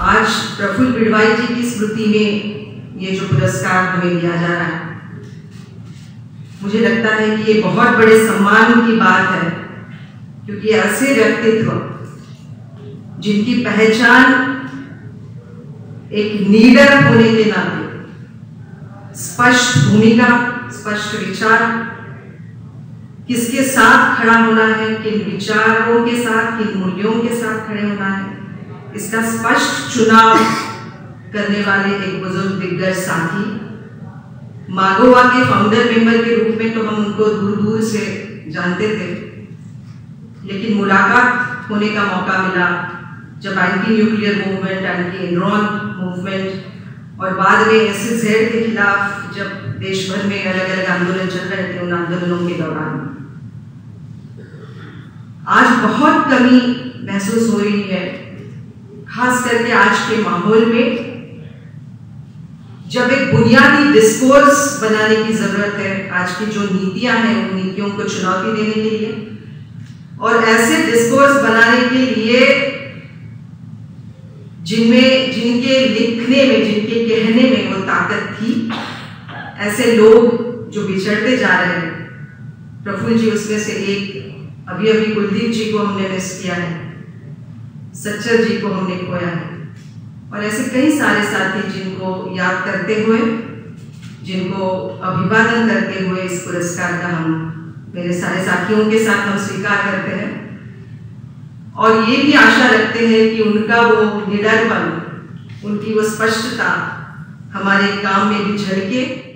आज प्रफुल्ल बिडवाई जी की स्मृति में ये जो पुरस्कार हमें दिया जा रहा है, मुझे लगता है कि ये बहुत बड़े सम्मान की बात है, क्योंकि ऐसे व्यक्तित्व जिनकी पहचान एक लीडर होने के नाते स्पष्ट भूमिका, स्पष्ट विचार, किसके साथ खड़ा होना है, किन विचारों के साथ, किन मूल्यों के साथ खड़े होना है, इसका स्पष्ट चुनाव करने वाले एक बुजुर्ग दिग्गज साथी। मागोवा के फाउंडर मेंबर के रूप में तो हम उनको दूर दूर से जानते थे, लेकिन मुलाकात होने का मौका मिला जब anti nuclear movement, anti Enron movement और बाद में SEZ के खिलाफ जब देश भर में अलग अलग आंदोलन चल रहे थे, उन आंदोलनों के दौरान आज बहुत कमी महसूस हो रही है, खास करके आज के माहौल में जब एक बुनियादी डिस्कोर्स बनाने की जरूरत है। आज की जो नीतियां हैं, उन नीतियों को चुनौती देने के लिए और ऐसे डिस्कोर्स बनाने के लिए जिनके लिखने में, जिनके कहने में वो ताकत थी, ऐसे लोग जो बिछड़ते जा रहे हैं। प्रफुल्ल जी उसमें से एक। अभी कुलदीप जी को हमने मिस किया है, सच्चर जी को हमने खोया है, और ऐसे कई सारे साथी जिनको याद करते हुए, जिनको अभिवादन करते हुए इस पुरस्कार का हम मेरे सारे साथियों के साथ हम स्वीकार करते हैं और ये भी आशा रखते हैं कि उनका वो निडरपन, उनकी वो स्पष्टता हमारे काम में भी झलके